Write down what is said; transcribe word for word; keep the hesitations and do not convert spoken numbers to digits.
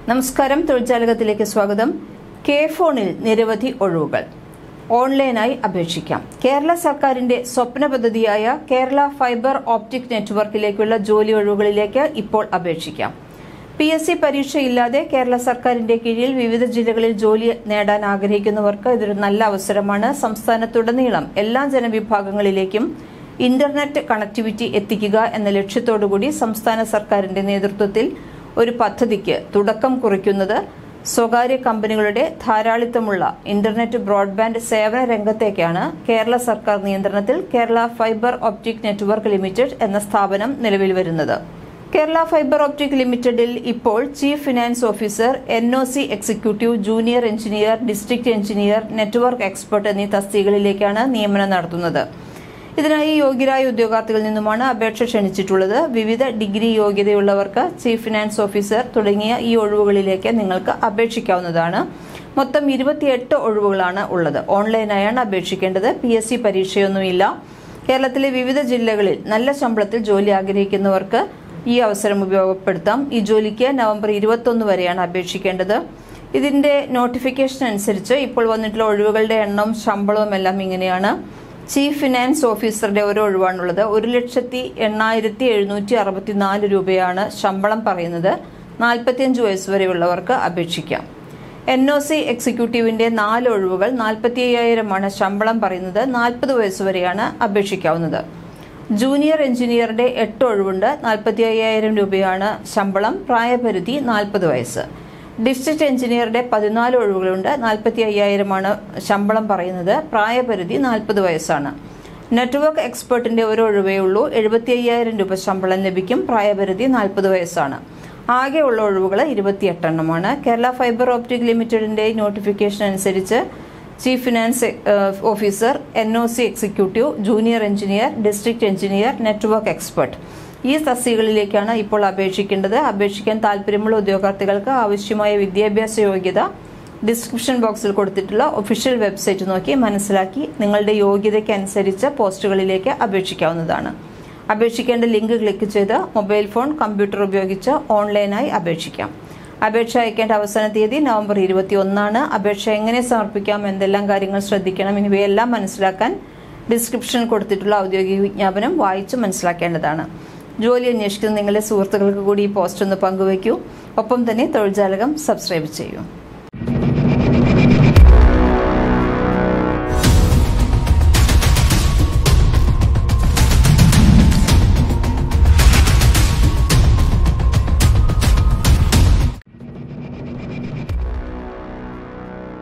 നമസ്കാരം, തൊഴിൽജാലകത്തിലേക്ക് സ്വാഗതം. കെ ഫോണിൽ നിരവധി ഒഴിവുകൾ ഓൺലൈനായി അപേക്ഷിക്കാം. കേരള സർക്കാരിന്റെ സ്വപ്ന പദ്ധതിയായ കേരള ഫൈബർ ഓപ്റ്റിക് നെറ്റ്വർക്കിലേക്കുള്ള ജോലി ഒഴിവുകളിലേക്ക് ഇപ്പോൾ അപേക്ഷിക്കാം. പി എസ് സി പരീക്ഷയില്ലാതെ കേരള സർക്കാരിന്റെ കീഴിൽ വിവിധ ജില്ലകളിൽ ജോലി നേടാൻ ആഗ്രഹിക്കുന്നവർക്ക് ഇതൊരു നല്ല അവസരമാണ്. സംസ്ഥാനത്തുടനീളം എല്ലാ ജനവിഭാഗങ്ങളിലേക്കും ഇന്റർനെറ്റ് കണക്ടിവിറ്റി എത്തിക്കുക എന്ന ലക്ഷ്യത്തോടുകൂടി സംസ്ഥാന സർക്കാരിന്റെ നേതൃത്വത്തിൽ ഒരു പദ്ധതിക്ക് തുടക്കം കുറിക്കുന്നത് സ്വകാര്യ കമ്പനികളുടെ ധാരാളിത്തമുള്ള ഇന്റർനെറ്റ് ബ്രോഡ്ബാൻഡ് സേവന രംഗത്തേക്കാണ്. കേരള സർക്കാർ നിയന്ത്രണത്തിൽ Kerala fibre optic network limited എന്ന സ്ഥാപനം നിലവിൽ വരുന്നത്. കേരള ഫൈബർ ഓപ്റ്റിക് ലിമിറ്റഡിൽ ഇപ്പോൾ chief finance officer, N O C executive, junior engineer, district engineer, network expert എന്നീ തസ്തികകളിലേക്കാണ് നിയമനം നടത്തുന്നത്. ഇതിനായി യോഗ്യരായ ഉദ്യോഗാർത്ഥികളിൽ നിന്നുമാണ് അപേക്ഷ ക്ഷണിച്ചിട്ടുള്ളത്. വിവിധ ഡിഗ്രി യോഗ്യതയുള്ളവർക്ക് ചീഫ് ഫിനാൻസ് ഓഫീസർ തുടങ്ങിയ ഈ ഒഴിവുകളിലേക്ക് നിങ്ങൾക്ക് അപേക്ഷിക്കാവുന്നതാണ്. മൊത്തം ഇരുപത്തിയെട്ട് ഒഴിവുകളാണ് ഉള്ളത്. ഓൺലൈനായാണ് അപേക്ഷിക്കേണ്ടത്. പി എസ് സി പരീക്ഷയൊന്നുമില്ല. കേരളത്തിലെ വിവിധ ജില്ലകളിൽ നല്ല ശമ്പളത്തിൽ ജോലി ആഗ്രഹിക്കുന്നവർക്ക് ഈ അവസരം ഉപയോഗപ്പെടുത്താം. ഈ ജോലിക്ക് നവംബർ ഇരുപത്തൊന്ന് വരെയാണ് അപേക്ഷിക്കേണ്ടത്. ഇതിന്റെ നോട്ടിഫിക്കേഷൻ അനുസരിച്ച് ഇപ്പോൾ വന്നിട്ടുള്ള ഒഴിവുകളുടെ എണ്ണവും ശമ്പളവും എല്ലാം ഇങ്ങനെയാണ്. ചീഫ് ഫിനാൻസ് ഓഫീസറുടെ ഒരു ഒഴിവാണുള്ളത്. ഒരു ലക്ഷത്തി എണ്ണായിരത്തി എഴുന്നൂറ്റി അറുപത്തിനാല് രൂപയാണ് ശമ്പളം പറയുന്നത്. നാൽപ്പത്തിയഞ്ച് വയസ്സ് വരെയുള്ളവർക്ക് അപേക്ഷിക്കാം. എൻ ഒ സി എക്സിക്യൂട്ടീവിന്റെ നാല് ഒഴിവുകൾ. നാൽപ്പത്തി അയ്യായിരമാണ് ശമ്പളം പറയുന്നത്. നാൽപ്പത് വയസ്സ് വരെയാണ് അപേക്ഷിക്കാവുന്നത്. ജൂനിയർ എഞ്ചിനീയറുടെ എട്ട് ഒഴിവുണ്ട്. നാൽപ്പത്തി അയ്യായിരം രൂപയാണ് ശമ്പളം. പ്രായപരിധി നാൽപ്പത് വയസ്സ്. ഡിസ്ട്രിക്ട് എഞ്ചിനീയറുടെ പതിനാല് ഒഴിവുകളുണ്ട്. നാൽപ്പത്തി അയ്യായിരമാണ് ശമ്പളം പറയുന്നത്. പ്രായപരിധി നാൽപ്പത് വയസ്സാണ്. നെറ്റ്വർക്ക് എക്സ്പെർട്ടിന്റെ ഒരു ഒഴിവേ ഉള്ളൂ. എഴുപത്തി അയ്യായിരം രൂപ ശമ്പളം ലഭിക്കും. പ്രായപരിധി നാൽപ്പത് വയസ്സാണ്. ആകെയുള്ള ഒഴിവുകൾ ഇരുപത്തിയെട്ടെണ്ണമാണ്. കേരള ഫൈബർ ഓപ്റ്റിക് ലിമിറ്റഡിന്റെ നോട്ടിഫിക്കേഷൻ അനുസരിച്ച് chief finance officer, N O C executive, junior engineer, district engineer, network expert ഈ തസ്തികകളിലേക്കാണ് ഇപ്പോൾ അപേക്ഷിക്കേണ്ടത്. അപേക്ഷിക്കാൻ താല്പര്യമുള്ള ഉദ്യോഗാർത്ഥികൾക്ക് ആവശ്യമായ വിദ്യാഭ്യാസ യോഗ്യത ഡിസ്ക്രിപ്ഷൻ ബോക്സിൽ കൊടുത്തിട്ടുള്ള ഒഫീഷ്യൽ വെബ്സൈറ്റ് നോക്കി മനസ്സിലാക്കി നിങ്ങളുടെ യോഗ്യതയ്ക്ക് അനുസരിച്ച് പോസ്റ്റുകളിലേക്ക് അപേക്ഷിക്കാവുന്നതാണ്. അപേക്ഷിക്കേണ്ട ലിങ്ക് ക്ലിക്ക് ചെയ്ത് മൊബൈൽ ഫോൺ, കമ്പ്യൂട്ടർ ഉപയോഗിച്ച് ഓൺലൈനായി അപേക്ഷിക്കാം. അപേക്ഷ അയക്കേണ്ട അവസാന തീയതി നവംബർ ഇരുപത്തി ഒന്നാണ്. അപേക്ഷ എങ്ങനെ സമർപ്പിക്കാം, എന്തെല്ലാം കാര്യങ്ങൾ ശ്രദ്ധിക്കണം എന്നിവയെല്ലാം മനസ്സിലാക്കാൻ ഡിസ്ക്രിപ്ഷനിൽ കൊടുത്തിട്ടുള്ള ഔദ്യോഗിക വിജ്ഞാപനം വായിച്ച് മനസ്സിലാക്കേണ്ടതാണ്. ജോലി അന്വേഷിക്കുന്ന നിങ്ങളുടെ സുഹൃത്തുക്കൾക്ക് കൂടി ഈ പോസ്റ്റ് ഒന്ന് പങ്കുവയ്ക്കൂ. ഒപ്പം തന്നെ തൊഴിൽജാലകം സബ്സ്ക്രൈബ് ചെയ്യൂ.